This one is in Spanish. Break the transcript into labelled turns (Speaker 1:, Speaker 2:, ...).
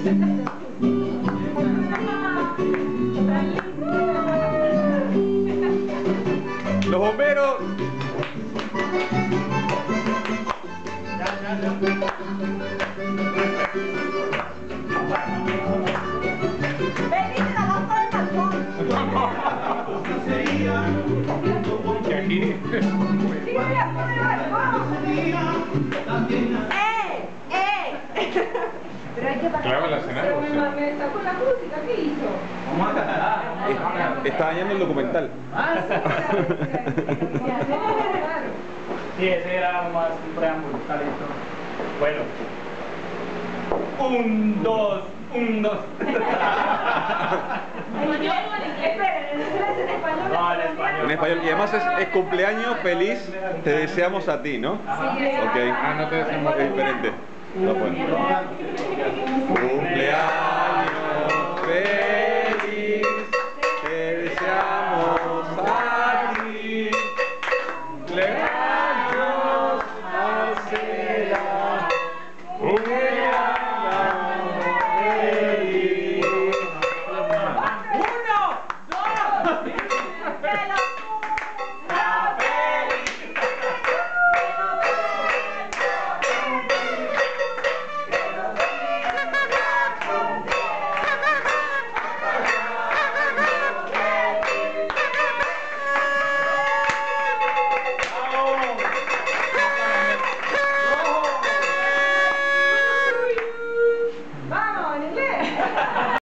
Speaker 1: Los bomberos.
Speaker 2: Pero hay que
Speaker 3: Claro, la cena.
Speaker 2: me sacó la música, ¿qué hizo?
Speaker 4: Vamos a cantar.
Speaker 1: Está dañando el documental.
Speaker 4: Sí, ese era nomás un preámbulo, está listo. Bueno. 1, 2, 1, 2. No, en español.
Speaker 1: En español. Y además es cumpleaños feliz, te deseamos a ti, ¿no?
Speaker 2: Sí,
Speaker 1: Ok.
Speaker 3: Ah, no te deseamos.
Speaker 1: Es diferente. No, bueno. Cumpleaños